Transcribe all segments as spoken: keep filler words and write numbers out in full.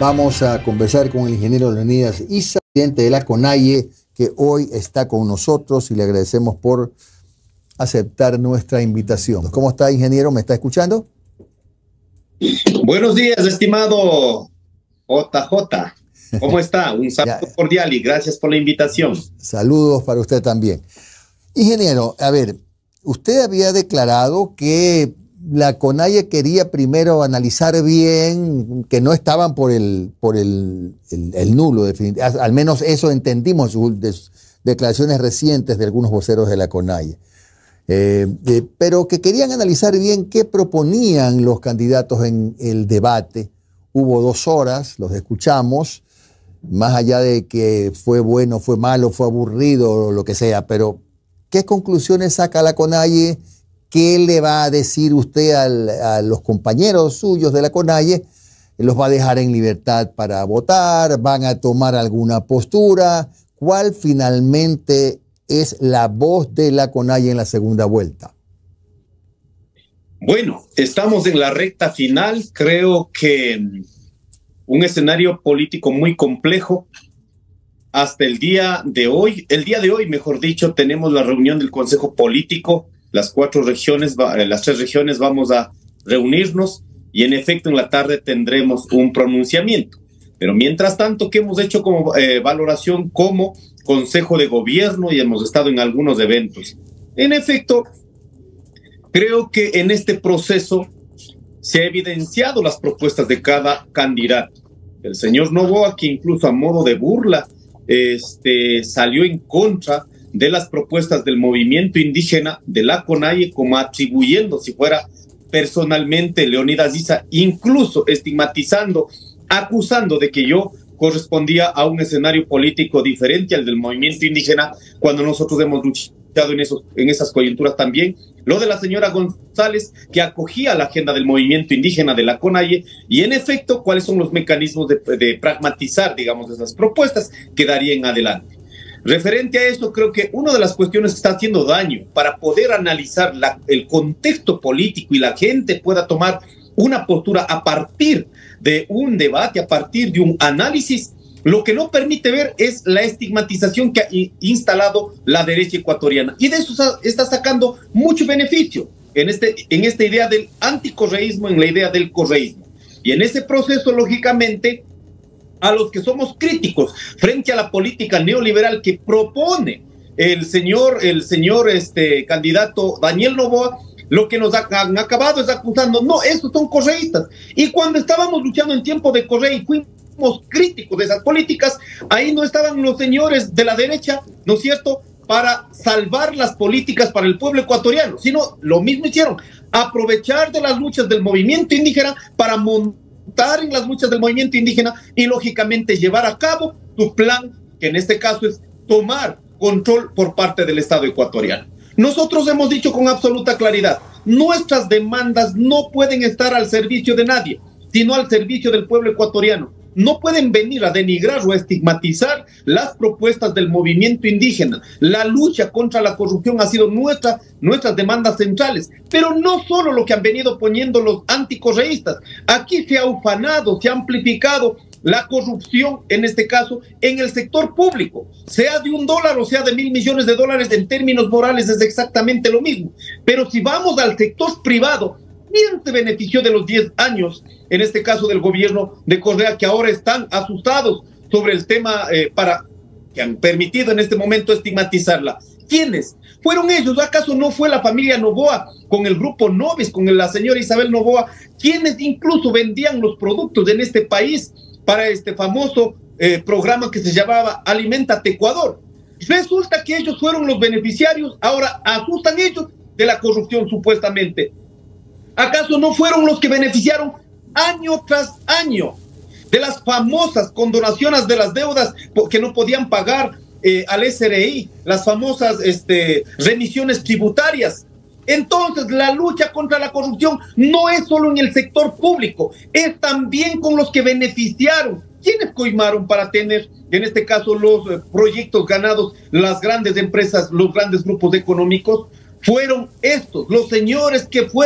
Vamos a conversar con el ingeniero Leonidas Issa, presidente de la CONAIE, que hoy está con nosotros y le agradecemos por aceptar nuestra invitación. ¿Cómo está, ingeniero? ¿Me está escuchando? Buenos días, estimado J J. ¿Cómo está? Un saludo cordial y gracias por la invitación. Saludos para usted también. Ingeniero, a ver, usted había declarado que la CONAIE quería primero analizar bien, que no estaban por el, por el, el, el nulo, al menos eso entendimos de sus declaraciones recientes de algunos voceros de la CONAIE. Eh, eh, pero que querían analizar bien qué proponían los candidatos en el debate. Hubo dos horas, los escuchamos, más allá de que fue bueno, fue malo, fue aburrido, o lo que sea, pero ¿qué conclusiones saca la CONAIE? ¿Qué le va a decir usted al, a los compañeros suyos de la CONAIE? ¿Los va a dejar en libertad para votar? ¿Van a tomar alguna postura? ¿Cuál finalmente es la voz de la CONAIE en la segunda vuelta? Bueno, estamos en la recta final. Creo que un escenario político muy complejo. Hasta el día de hoy, el día de hoy, mejor dicho, tenemos la reunión del Consejo Político. Las cuatro regiones, las tres regiones vamos a reunirnos y en efecto en la tarde tendremos un pronunciamiento. Pero mientras tanto, ¿qué hemos hecho como eh, valoración como Consejo de Gobierno y hemos estado en algunos eventos? En efecto, creo que en este proceso se ha evidenciado las propuestas de cada candidato. El señor Noboa, que incluso a modo de burla este, salió en contra de las propuestas del movimiento indígena de la CONAIE, como atribuyendo, si fuera personalmente Leonidas Issa, incluso estigmatizando, acusando de que yo correspondía a un escenario político diferente al del movimiento indígena, cuando nosotros hemos luchado en, esos, en esas coyunturas también. Lo de la señora González, que acogía la agenda del movimiento indígena de la CONAIE, y en efecto, cuáles son los mecanismos de, de pragmatizar, digamos, esas propuestas que darían adelante. Referente a esto, creo que una de las cuestiones que está haciendo daño para poder analizar la, el contexto político y la gente pueda tomar una postura a partir de un debate, a partir de un análisis, lo que no permite ver es la estigmatización que ha instalado la derecha ecuatoriana. Y de eso está sacando mucho beneficio en, este, en esta idea del anticorreísmo, en la idea del correísmo. Y en ese proceso, lógicamente, a los que somos críticos frente a la política neoliberal que propone el señor, el señor este, candidato Daniel Noboa, lo que nos han acabado es acusando, no, estos son correístas. Y cuando estábamos luchando en tiempo de Correa y fuimos críticos de esas políticas, ahí no estaban los señores de la derecha, ¿no es cierto?, para salvar las políticas para el pueblo ecuatoriano, sino lo mismo hicieron, aprovechar de las luchas del movimiento indígena para montar en las luchas del movimiento indígena y lógicamente llevar a cabo su plan, que en este caso es tomar control por parte del Estado ecuatoriano. Nosotros hemos dicho con absoluta claridad, nuestras demandas no pueden estar al servicio de nadie, sino al servicio del pueblo ecuatoriano. No pueden venir a denigrar o a estigmatizar las propuestas del movimiento indígena. La lucha contra la corrupción ha sido nuestra, nuestras demandas centrales, pero no solo lo que han venido poniendo los anticorreístas. Aquí se ha ufanado, se ha amplificado la corrupción, en este caso, en el sector público. Sea de un dólar o sea de mil millones de dólares, en términos morales es exactamente lo mismo. Pero si vamos al sector privado, ¿quién se benefició de los diez años, en este caso del gobierno de Correa, que ahora están asustados sobre el tema eh, para que han permitido en este momento estigmatizarla? ¿Quiénes? ¿Fueron ellos? ¿Acaso no fue la familia Noboa con el grupo Novis, con la señora Isabel Noboa, quienes incluso vendían los productos en este país para este famoso eh, programa que se llamaba Aliméntate Ecuador? Resulta que ellos fueron los beneficiarios, ahora asustan ellos de la corrupción supuestamente. ¿Acaso no fueron los que beneficiaron año tras año de las famosas condonaciones de las deudas que no podían pagar eh, al S R I, las famosas este, remisiones tributarias? Entonces, la lucha contra la corrupción no es solo en el sector público, es también con los que beneficiaron. ¿Quiénes coimaron para tener, en este caso, los eh, proyectos ganados, las grandes empresas, los grandes grupos económicos? Fueron estos, los señores que fueron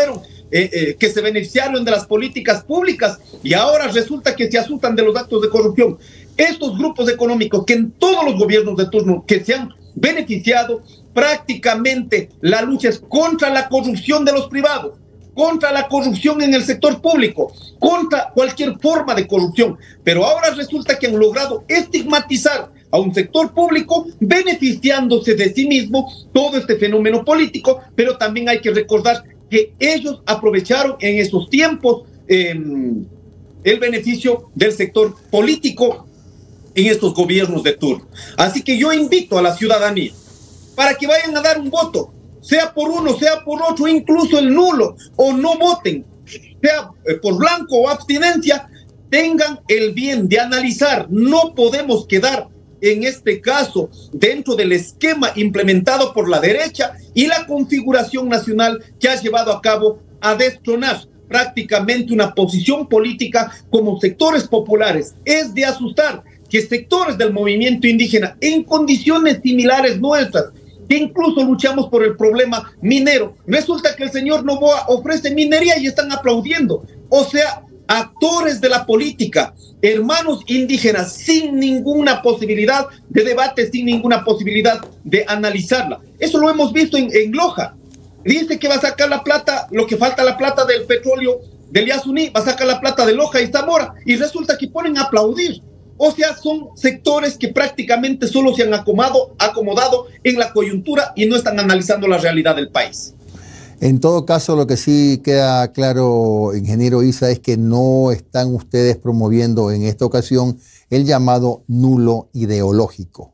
eh, eh, que se beneficiaron de las políticas públicas y ahora resulta que se asustan de los actos de corrupción. Estos grupos económicos que en todos los gobiernos de turno que se han beneficiado, prácticamente la lucha es contra la corrupción de los privados, contra la corrupción en el sector público, contra cualquier forma de corrupción. Pero ahora resulta que han logrado estigmatizar a un sector público beneficiándose de sí mismo todo este fenómeno político, pero también hay que recordar que ellos aprovecharon en esos tiempos eh, el beneficio del sector político en estos gobiernos de turno. Así que yo invito a la ciudadanía para que vayan a dar un voto, sea por uno, sea por otro, incluso el nulo, o no voten, sea por blanco o abstinencia, tengan el bien de analizar. No podemos quedar en este caso dentro del esquema implementado por la derecha y la configuración nacional que ha llevado a cabo a destronar prácticamente una posición política como sectores populares. Es de asustar que sectores del movimiento indígena en condiciones similares nuestras, que incluso luchamos por el problema minero, resulta que el señor Noboa ofrece minería y están aplaudiendo. O sea, actores de la política, hermanos indígenas, sin ninguna posibilidad de debate, sin ninguna posibilidad de analizarla. Eso lo hemos visto en, en Loja. Dice que va a sacar la plata, lo que falta la plata del petróleo del Yasuní, va a sacar la plata de Loja y Zamora, y resulta que ponen a aplaudir. O sea, son sectores que prácticamente solo se han acomodado, acomodado en la coyuntura y no están analizando la realidad del país. En todo caso, lo que sí queda claro, ingeniero Issa, es que no están ustedes promoviendo en esta ocasión el llamado nulo ideológico.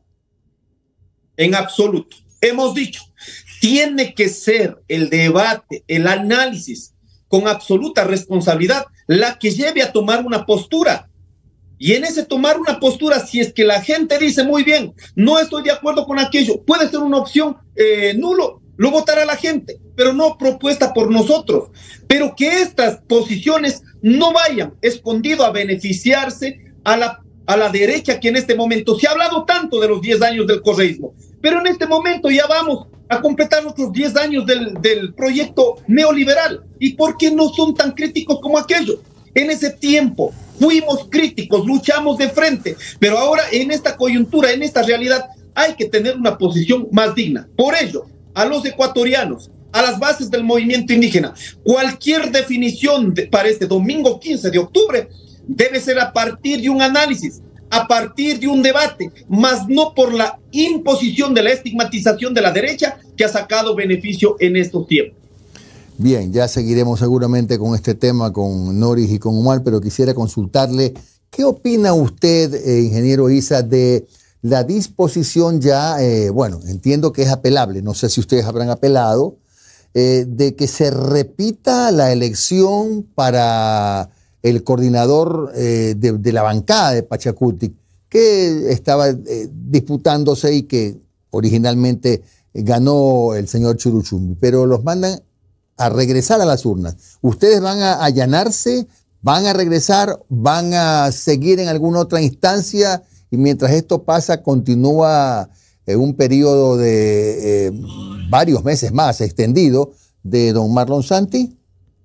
En absoluto. Hemos dicho, tiene que ser el debate, el análisis, con absoluta responsabilidad, la que lleve a tomar una postura. Y en ese tomar una postura, si es que la gente dice muy bien, no estoy de acuerdo con aquello, puede ser una opción eh, nulo, lo votará la gente, pero no propuesta por nosotros. Pero que estas posiciones no vayan escondido a beneficiarse a la, a la derecha, que en este momento se ha hablado tanto de los diez años del correísmo, pero en este momento ya vamos a completar otros diez años del, del proyecto neoliberal. ¿Y por qué no son tan críticos como aquello? En ese tiempo fuimos críticos, luchamos de frente, pero ahora en esta coyuntura, en esta realidad, hay que tener una posición más digna. Por ello, a los ecuatorianos, a las bases del movimiento indígena, cualquier definición de, para este domingo quince de octubre debe ser a partir de un análisis, a partir de un debate, más no por la imposición de la estigmatización de la derecha que ha sacado beneficio en estos tiempos. Bien, ya seguiremos seguramente con este tema con Noris y con Omar, pero quisiera consultarle, ¿qué opina usted, eh, ingeniero Issa, de la disposición ya, eh, bueno, entiendo que es apelable, no sé si ustedes habrán apelado, eh, de que se repita la elección para el coordinador eh, de, de la bancada de Pachacutic, que estaba eh, disputándose y que originalmente ganó el señor Churuchumbi, pero los mandan a regresar a las urnas? ¿Ustedes van a allanarse, van a regresar, van a seguir en alguna otra instancia y mientras esto pasa continúa eh, un periodo de eh, varios meses más extendido de don Marlon Santi?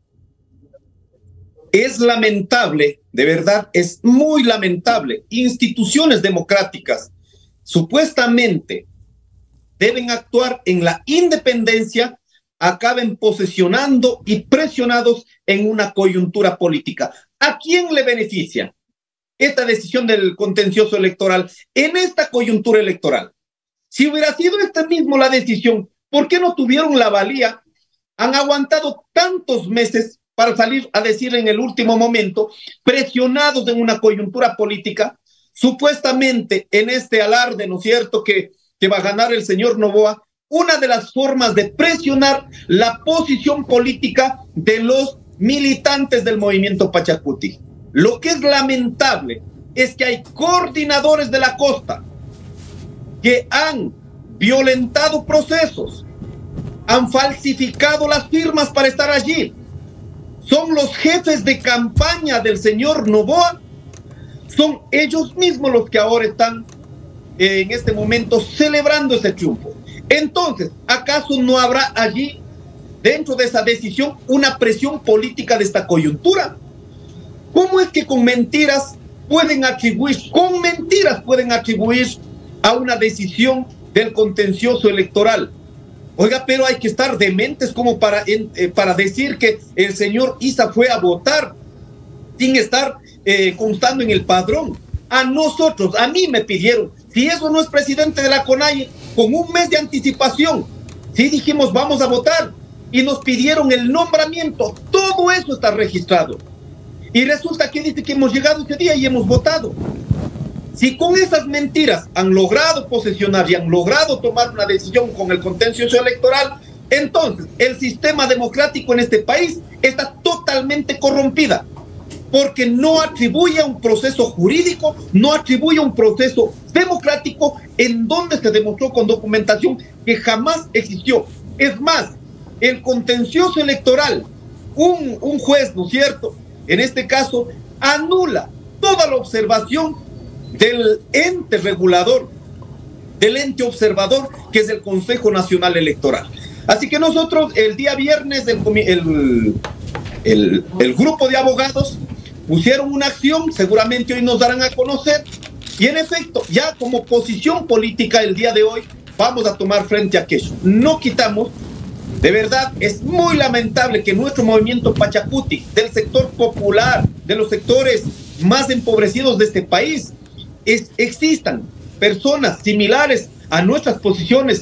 Es lamentable, de verdad, es muy lamentable. Instituciones democráticas supuestamente deben actuar en la independencia, acaben posesionando y presionados en una coyuntura política. ¿A quién le beneficia esta decisión del contencioso electoral en esta coyuntura electoral? Si hubiera sido esta misma la decisión, ¿por qué no tuvieron la valía? Han aguantado tantos meses para salir a decir en el último momento, presionados en una coyuntura política, supuestamente en este alarde, ¿no es cierto?, que, que va a ganar el señor Noboa. Una de las formas de presionar la posición política de los militantes del movimiento Pachacuti. Lo que es lamentable es que hay coordinadores de la costa que han violentado procesos, han falsificado las firmas para estar allí. Son los jefes de campaña del señor Noboa, son ellos mismos los que ahora están eh, en este momento celebrando ese triunfo. Entonces, ¿acaso no habrá allí dentro de esa decisión una presión política de esta coyuntura. ¿Cómo es que con mentiras pueden atribuir, con mentiras pueden atribuir a una decisión del contencioso electoral? Oiga, pero hay que estar dementes como para, eh, para decir que el señor Issa fue a votar sin estar eh, constando en el padrón. A nosotros, a mí me pidieron, si eso no es presidente de la CONAIE, con un mes de anticipación, sí dijimos vamos a votar y nos pidieron el nombramiento, todo eso está registrado. Y resulta que dice que hemos llegado ese día y hemos votado. Si con esas mentiras han logrado posesionar y han logrado tomar una decisión con el contencioso electoral, entonces el sistema democrático en este país está totalmente corrompida, porque no atribuye a un proceso jurídico, no atribuye a un proceso democrático en donde se demostró con documentación que jamás existió. Es más, el contencioso electoral, un, un juez, ¿no es cierto?, en este caso, anula toda la observación del ente regulador, del ente observador, que es el Consejo Nacional Electoral. Así que nosotros, el día viernes, el, el, el, el grupo de abogados pusieron una acción, seguramente hoy nos darán a conocer, y en efecto, ya como posición política el día de hoy, vamos a tomar frente a aquello. No quitamos. De verdad, es muy lamentable que nuestro movimiento Pachacuti, del sector popular, de los sectores más empobrecidos de este país, es, existan personas similares a nuestras posiciones,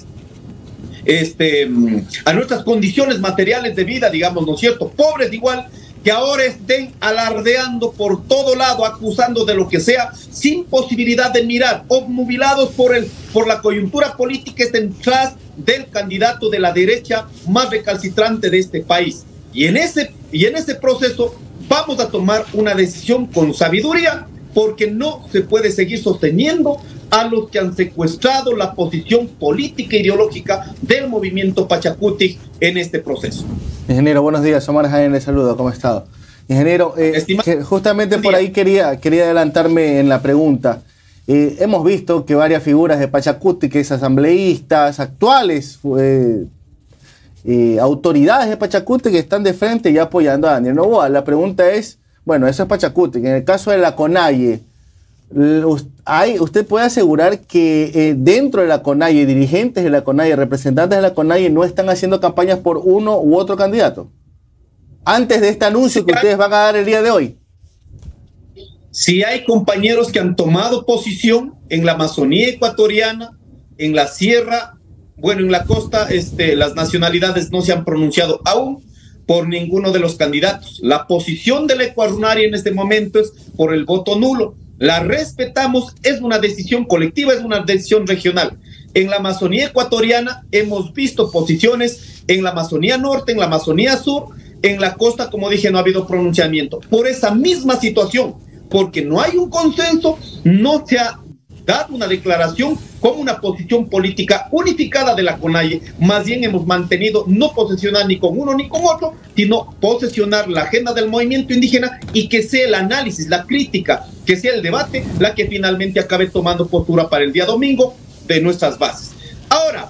este, a nuestras condiciones materiales de vida, digamos, ¿no es cierto?, pobres igual, que ahora estén alardeando por todo lado, acusando de lo que sea, sin posibilidad de mirar, obnubilados por, el, por la coyuntura política, estén tras del candidato de la derecha más recalcitrante de este país. Y en ese, y en ese proceso vamos a tomar una decisión con sabiduría, porque no se puede seguir sosteniendo a los que han secuestrado la posición política e ideológica del movimiento Pachacuti en este proceso. Ingeniero, buenos días. Omar Jaén le saluda. ¿Cómo ha estado? Ingeniero, eh, justamente por ahí quería, quería adelantarme en la pregunta. Eh, hemos visto que varias figuras de Pachacuti, que es asambleístas actuales, eh, eh, autoridades de Pachacuti que están de frente y apoyando a Daniel Noboa. La pregunta es, bueno, eso es Pachacuti. En el caso de la CONAIE, hay, ¿usted puede asegurar que eh, dentro de la CONAIE, dirigentes de la CONAIE, representantes de la CONAIE, no están haciendo campañas por uno u otro candidato? Antes de este anuncio que ustedes van a dar el día de hoy. Si hay compañeros que han tomado posición en la Amazonía ecuatoriana, en la sierra, bueno, en la costa, este, las nacionalidades no se han pronunciado aún por ninguno de los candidatos. La posición de la Ecuarunaria en este momento es por el voto nulo. La respetamos, es una decisión colectiva, es una decisión regional. En la Amazonía ecuatoriana hemos visto posiciones en la Amazonía norte, en la Amazonía sur, en la costa, como dije, no ha habido pronunciamiento. Por esa misma situación, porque no hay un consenso, no se ha dado una declaración como una posición política unificada de la CONAIE. Más bien hemos mantenido no posesionar ni con uno ni con otro, sino posesionar la agenda del movimiento indígena y que sea el análisis, la crítica, que sea el debate, la que finalmente acabe tomando postura para el día domingo de nuestras bases. Ahora,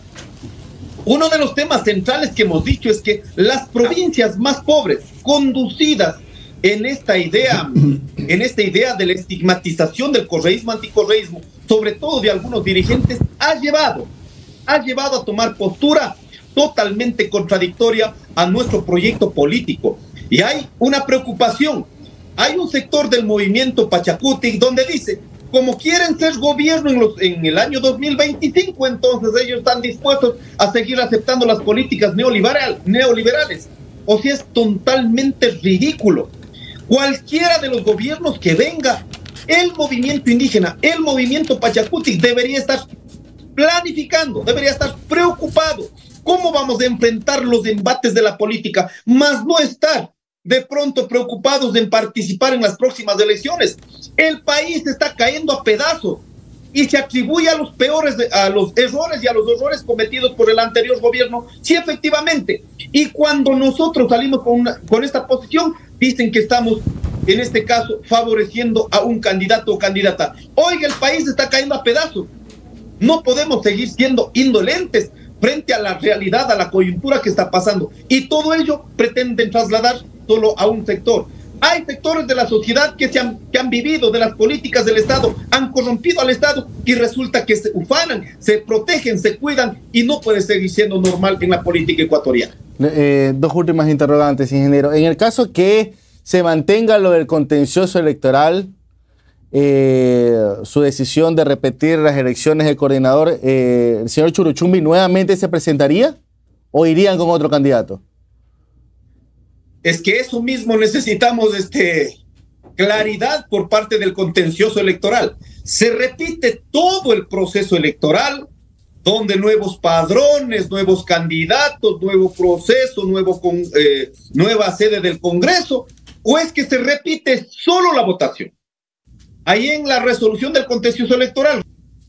uno de los temas centrales que hemos dicho es que las provincias más pobres, conducidas en esta idea, en esta idea de la estigmatización del correísmo, anticorreísmo, sobre todo de algunos dirigentes, ha llevado, ha llevado a tomar postura totalmente contradictoria a nuestro proyecto político. Y hay una preocupación. Hay un sector del movimiento Pachacuti donde dice, como quieren ser gobierno en, los, en el año dos mil veinticinco, entonces ellos están dispuestos a seguir aceptando las políticas neoliberal, neoliberales. O sea, es totalmente ridículo. Cualquiera de los gobiernos que venga, el movimiento indígena, el movimiento Pachacuti debería estar planificando, debería estar preocupado. ¿Cómo vamos a enfrentar los embates de la política? Más no estar de pronto preocupados en participar en las próximas elecciones. El país está cayendo a pedazos y se atribuye a los peores, a los errores y a los errores cometidos por el anterior gobierno. Sí, efectivamente. Y cuando nosotros salimos con, una, con esta posición, dicen que estamos, en este caso, favoreciendo a un candidato o candidata. Oiga, el país está cayendo a pedazos. No podemos seguir siendo indolentes frente a la realidad, a la coyuntura que está pasando. Y todo ello pretenden trasladar solo a un sector. Hay sectores de la sociedad que, se han, que han vivido de las políticas del Estado, han corrompido al Estado y resulta que se ufanan, se protegen, se cuidan y no puede seguir siendo normal en la política ecuatoriana. Eh, dos últimas interrogantes, ingeniero. En el caso que se mantenga lo del contencioso electoral, eh, su decisión de repetir las elecciones del coordinador, eh, ¿el señor Churuchumbi nuevamente se presentaría o irían con otro candidato? Es que eso mismo necesitamos este, claridad por parte del contencioso electoral. Se repite todo el proceso electoral, donde nuevos padrones, nuevos candidatos, nuevo proceso, nuevo con, eh, nueva sede del Congreso, o es que se repite solo la votación. Ahí en la resolución del contencioso electoral.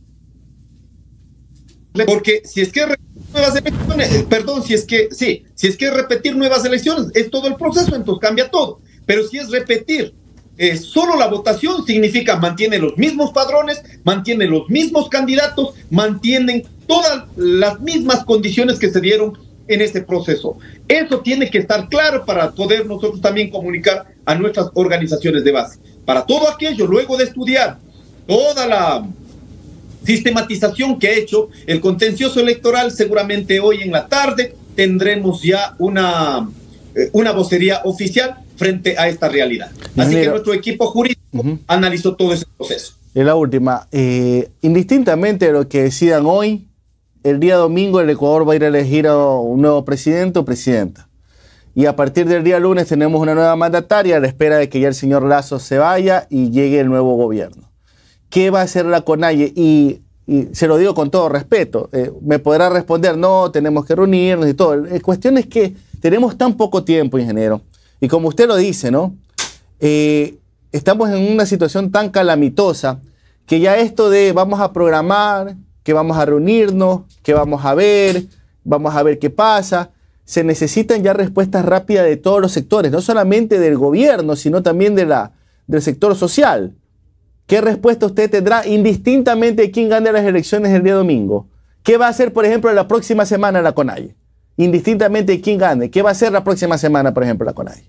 Porque si es que nuevas elecciones, eh, perdón, si es que sí, si es que repetir nuevas elecciones es todo el proceso, entonces cambia todo. Pero si es repetir eh, solo la votación, significa mantiene los mismos padrones, mantiene los mismos candidatos, mantienen todas las mismas condiciones que se dieron en este proceso. Eso tiene que estar claro para poder nosotros también comunicar a nuestras organizaciones de base. Para todo aquello, luego de estudiar toda la sistematización que ha hecho el contencioso electoral, seguramente hoy en la tarde tendremos ya una, eh, una vocería oficial frente a esta realidad. Así Mira. que nuestro equipo jurídico uh-huh. analizó todo ese proceso. Y la última, eh, indistintamente de lo que decidan hoy, el día domingo el Ecuador va a ir a elegir a un nuevo presidente o presidenta. Y a partir del día lunes tenemos una nueva mandataria a la espera de que ya el señor Lasso se vaya y llegue el nuevo gobierno. ¿Qué va a hacer la CONAIE? Y, y se lo digo con todo respeto. Eh, me podrá responder, no, tenemos que reunirnos y todo. La cuestión es que tenemos tan poco tiempo, ingeniero. Y como usted lo dice, ¿no? Eh, estamos en una situación tan calamitosa que ya esto de vamos a programar, que vamos a reunirnos, que vamos a ver, vamos a ver qué pasa. Se necesitan ya respuestas rápidas de todos los sectores, no solamente del gobierno, sino también de la, del sector social. ¿Qué respuesta usted tendrá indistintamente de quién gane las elecciones el día domingo? ¿Qué va a hacer, por ejemplo, la próxima semana la CONAIE? Indistintamente de quién gane. ¿Qué va a hacer la próxima semana, por ejemplo, la CONAIE?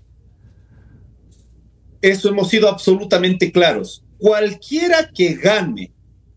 Eso hemos sido absolutamente claros. Cualquiera que gane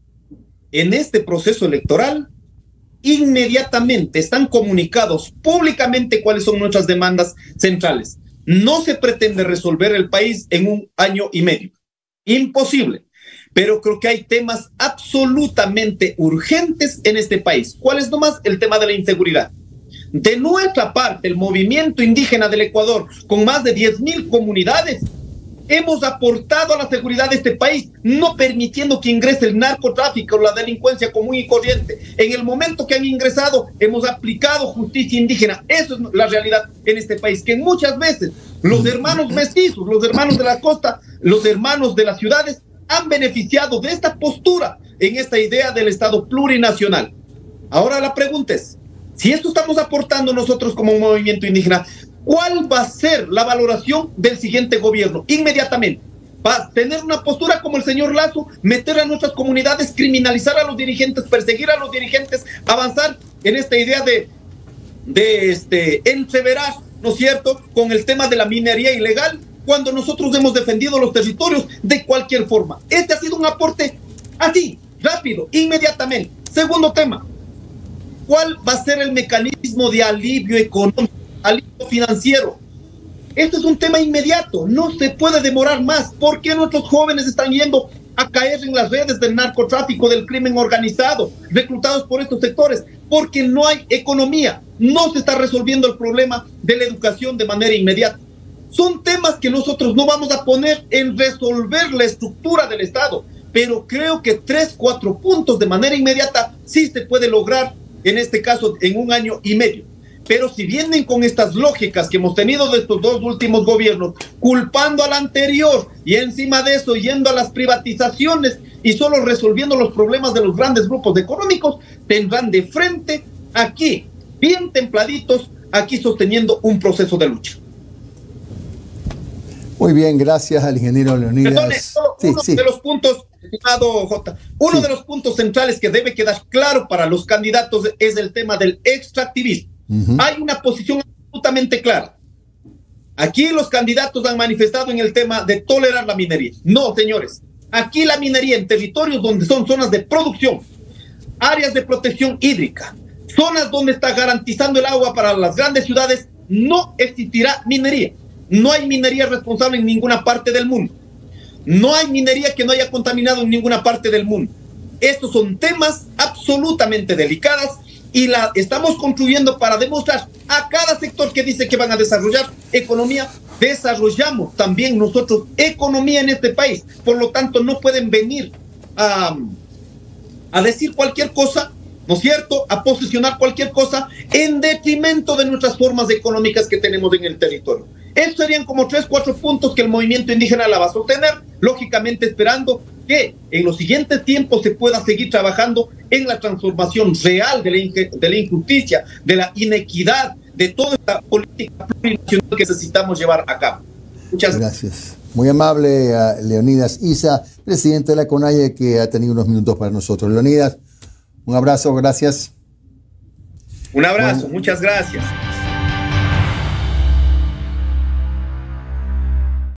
en este proceso electoral, inmediatamente están comunicados públicamente cuáles son nuestras demandas centrales. No se pretende resolver el país en un año y medio. Imposible. Pero creo que hay temas absolutamente urgentes en este país. ¿Cuál es nomás? El tema de la inseguridad. De nuestra parte, el movimiento indígena del Ecuador, con más de diez mil comunidades, hemos aportado a la seguridad de este país, no permitiendo que ingrese el narcotráfico o la delincuencia común y corriente. En el momento que han ingresado, hemos aplicado justicia indígena. Eso es la realidad en este país, que muchas veces los hermanos mestizos, los hermanos de la costa, los hermanos de las ciudades, han beneficiado de esta postura en esta idea del Estado plurinacional. Ahora la pregunta es, si esto estamos aportando nosotros como un movimiento indígena, ¿cuál va a ser la valoración del siguiente gobierno? Inmediatamente. ¿Va a tener una postura como el señor Lasso, meter a nuestras comunidades, criminalizar a los dirigentes, perseguir a los dirigentes, avanzar en esta idea de, de este, entreverar, ¿no es cierto?, con el tema de la minería ilegal, cuando nosotros hemos defendido los territorios de cualquier forma? Este ha sido un aporte así, rápido, inmediatamente. Segundo tema, ¿cuál va a ser el mecanismo de alivio económico, alivio financiero? Esto es un tema inmediato, no se puede demorar más. ¿Por qué nuestros jóvenes están yendo a caer en las redes del narcotráfico, del crimen organizado, reclutados por estos sectores? Porque no hay economía, no se está resolviendo el problema de la educación de manera inmediata. Son temas que nosotros no vamos a poner en resolver la estructura del Estado, pero creo que tres, cuatro puntos de manera inmediata sí se puede lograr, en este caso en un año y medio. Pero si vienen con estas lógicas que hemos tenido de estos dos últimos gobiernos, culpando al anterior y encima de eso yendo a las privatizaciones y solo resolviendo los problemas de los grandes grupos económicos, tendrán de frente aquí, bien templaditos, aquí sosteniendo un proceso de lucha. Muy bien, gracias al ingeniero Leonidas. Perdone, solo sí, uno sí. de los puntos estimado J. Uno sí. de los puntos centrales que debe quedar claro para los candidatos es el tema del extractivismo. Uh-huh. Hay una posición absolutamente clara. Aquí los candidatos han manifestado en el tema de tolerar la minería. No, señores. Aquí la minería en territorios donde son zonas de producción, áreas de protección hídrica, zonas donde está garantizando el agua para las grandes ciudades, no existirá minería. No hay minería responsable en ninguna parte del mundo. No hay minería que no haya contaminado en ninguna parte del mundo. Estos son temas absolutamente delicados y la estamos construyendo para demostrar a cada sector que dice que van a desarrollar economía, desarrollamos también nosotros economía en este país. Por lo tanto, no pueden venir a, a decir cualquier cosa, ¿no es cierto?, a posicionar cualquier cosa en detrimento de nuestras formas económicas que tenemos en el territorio. Estos serían como tres, cuatro puntos que el movimiento indígena la va a sostener, lógicamente esperando que en los siguientes tiempos se pueda seguir trabajando en la transformación real de la, de la injusticia, de la inequidad, de toda esta política plurinacional que necesitamos llevar a cabo. Muchas gracias. Muy amable a Leonidas Issa, presidente de la CONAIE, que ha tenido unos minutos para nosotros. Leonidas, un abrazo, gracias. Un abrazo, bueno. Muchas gracias.